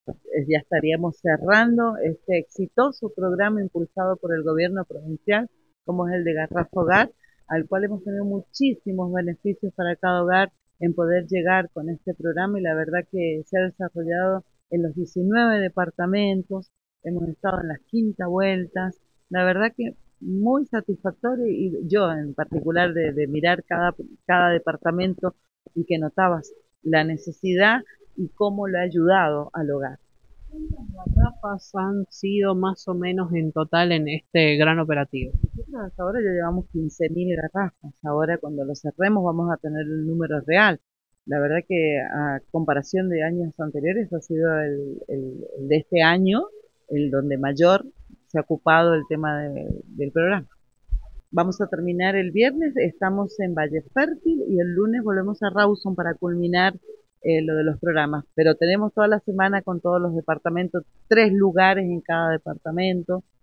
Ya estaríamos cerrando este exitoso programa impulsado por el gobierno provincial, como es el de Garrafa Hogar, al cual hemos tenido muchísimos beneficios para cada hogar en poder llegar con este programa y la verdad que se ha desarrollado en los 19 departamentos, hemos estado en las quinta vueltas, la verdad que muy satisfactorio y yo en particular de mirar cada departamento y que notabas la necesidad y cómo lo ha ayudado al hogar. Garrafas han sido más o menos en total en este gran operativo? Nosotros hasta ahora ya llevamos 15.000 garrafas. Ahora cuando lo cerremos vamos a tener el número real. La verdad que a comparación de años anteriores ha sido el de este año el donde mayor se ha ocupado el tema del programa. Vamos a terminar el viernes, estamos en Valle Fértil y el lunes volvemos a Rawson para culminar lo de los programas. Pero tenemos toda la semana con todos los departamentos, 3 lugares en cada departamento.